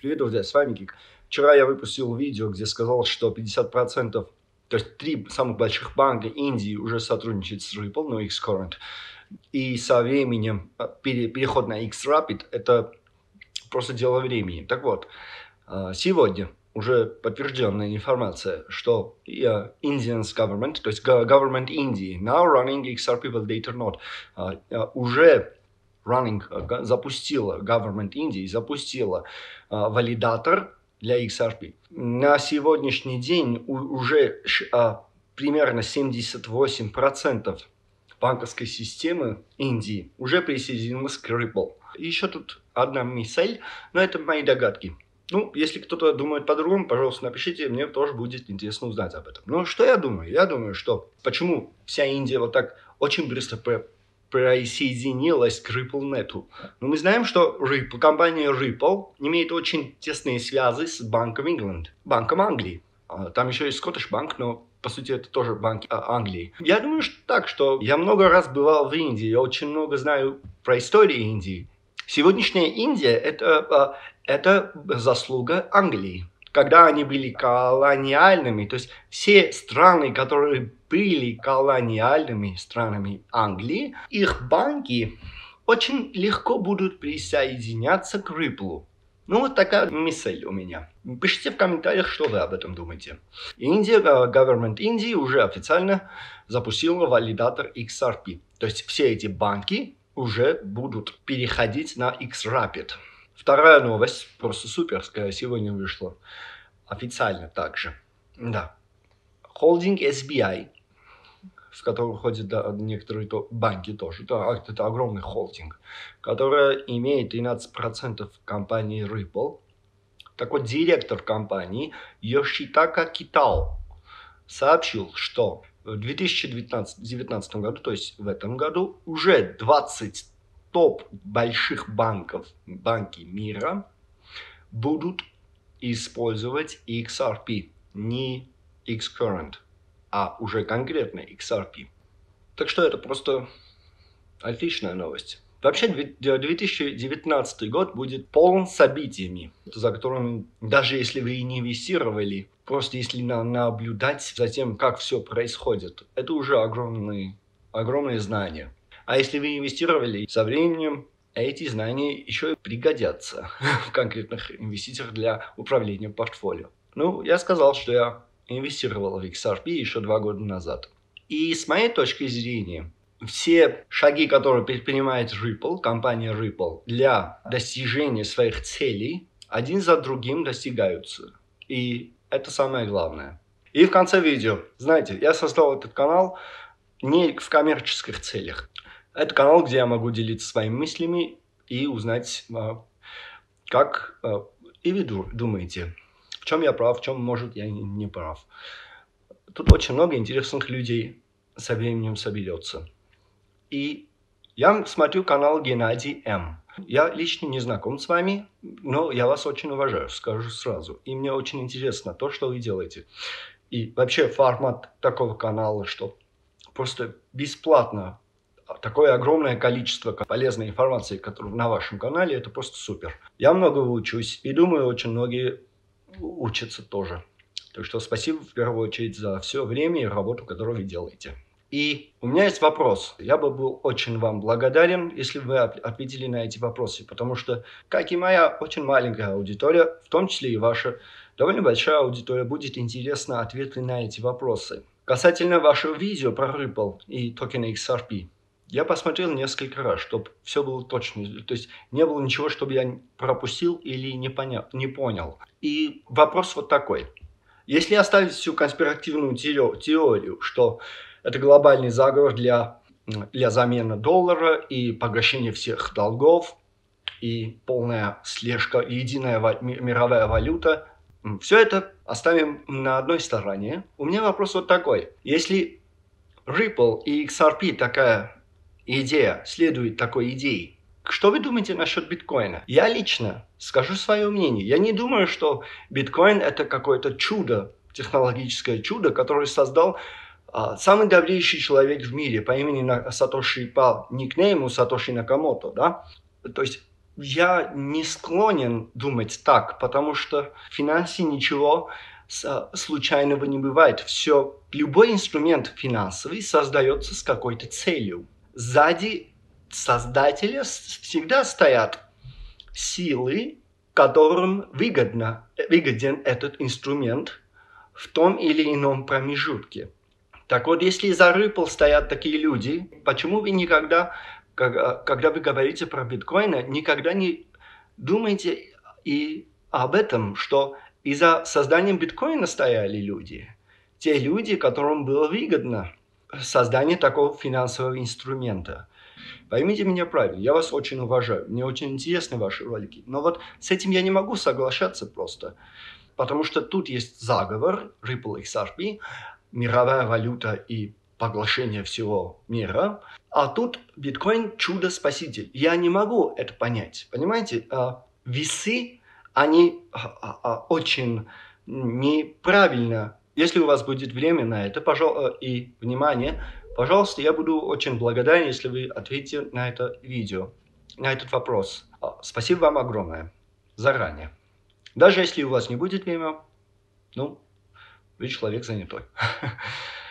Привет, друзья, с вами Гик. Вчера я выпустил видео, где сказал, что 50%, то есть 3 самых больших банка Индии уже сотрудничают с Ripple, но Xcurrent. И со временем переход на Xrapid – это просто дело времени. Так вот, сегодня уже подтвержденная информация, что Indian government, то есть government Индии, now running XRP validator node, уже government Индии запустила валидатор для XRP. На сегодняшний день уже примерно 78% банковской системы Индии уже присоединилась к Ripple. Еще тут одна мысль, но это мои догадки. Ну, если кто-то думает по-другому, пожалуйста, напишите, мне тоже будет интересно узнать об этом. Ну, что я думаю? Я думаю, что почему вся Индия вот так очень быстро присоединилась к RippleNet. Но мы знаем, что компания Ripple имеет очень тесные связи с Банком England, Банком Англии. Там еще есть Scottish Bank, но по сути это тоже банк Англии. Я думаю, что я много раз бывал в Индии, я очень много знаю про историю Индии. Сегодняшняя Индия это заслуга Англии. Когда они были колониальными, то есть все страны, которые были колониальными странами Англии, их банки очень легко будут присоединяться к Ripple. Ну, вот такая мысль у меня. Пишите в комментариях, что вы об этом думаете. Government Индии уже официально запустила валидатор XRP. То есть все эти банки уже будут переходить на Xrapid. Вторая новость, просто суперская, сегодня вышла официально также. Да. Холдинг SBI, в который входят некоторые банки тоже, это огромный холдинг, который имеет 13% компании Ripple. Так вот, директор компании Йошитака Китао сообщил, что в 2019 году, то есть в этом году, уже 20 топ больших банки мира будут использовать XRP, не Xcurrent, а уже конкретно XRP. Так что это просто отличная новость. Вообще 2019 год будет полон событиями, за которыми, даже если вы и не инвестировали, просто если наблюдать за тем, как все происходит, это уже огромные знания. А если вы инвестировали, со временем эти знания еще и пригодятся в конкретных инвестициях для управления портфолио. Ну, я сказал, что я инвестировал в XRP еще 2 года назад. И с моей точки зрения, все шаги, которые предпринимает Ripple, компания Ripple, для достижения своих целей, один за другим достигаются. И это самое главное. И в конце видео, знаете, я создал этот канал не в коммерческих целях. Это канал, где я могу делиться своими мыслями и узнать, как и вы думаете, в чем я прав, в чем, может, я не прав. Тут очень много интересных людей со временем соберется. И я смотрю канал Геннадий М. Я лично не знаком с вами, но я вас очень уважаю, скажу сразу. И мне очень интересно то, что вы делаете. И вообще формат такого канала, что просто бесплатно такое огромное количество полезной информации, которая на вашем канале, это просто супер. Я много учусь и думаю, очень многие учатся тоже. Так что спасибо в первую очередь за все время и работу, которую вы делаете. И у меня есть вопрос. Я бы был очень вам благодарен, если бы вы ответили на эти вопросы, потому что, как и моя очень маленькая аудитория, в том числе и ваша довольно большая аудитория, будет интересно ответы на эти вопросы. Касательно вашего видео про Ripple и токена XRP, я посмотрел несколько раз, чтобы все было точно. То есть не было ничего, чтобы я пропустил или не понял. И вопрос вот такой. Если оставить всю конспиративную теорию, что это глобальный заговор для замены доллара и погашения всех долгов, и полная слежка, единая мировая валюта, все это оставим на одной стороне. У меня вопрос вот такой. Если Ripple и XRP такая идея, следует такой идее, что вы думаете насчет биткоина? Я лично скажу свое мнение. Я не думаю, что биткоин это какое-то чудо, технологическое чудо, которое создал самый добрейший человек в мире по имени Сатоши, по никнейму Сатоши Накамото, да? То есть я не склонен думать так, потому что в финансе ничего случайного не бывает. Все, любой инструмент финансовый создается с какой-то целью. Сзади создателя всегда стоят силы, которым выгоден этот инструмент в том или ином промежутке. Так вот, если за Ripple стоят такие люди, почему вы никогда, когда вы говорите про биткоины, никогда не думаете и об этом, что и за созданием биткоина стояли люди? Те люди, которым было выгодно создание такого финансового инструмента. Поймите меня правильно, я вас очень уважаю, мне очень интересны ваши ролики, но вот с этим я не могу соглашаться просто, потому что тут есть заговор, Ripple XRP, мировая валюта и поглощение всего мира, а тут биткоин чудо-спаситель. Я не могу это понять, понимаете? Весы, они очень неправильно. Если у вас будет время на это, пожалуйста, и внимание, пожалуйста, я буду очень благодарен, если вы ответите на это видео, на этот вопрос. Спасибо вам огромное заранее. Даже если у вас не будет времени, ну, вы человек занятой.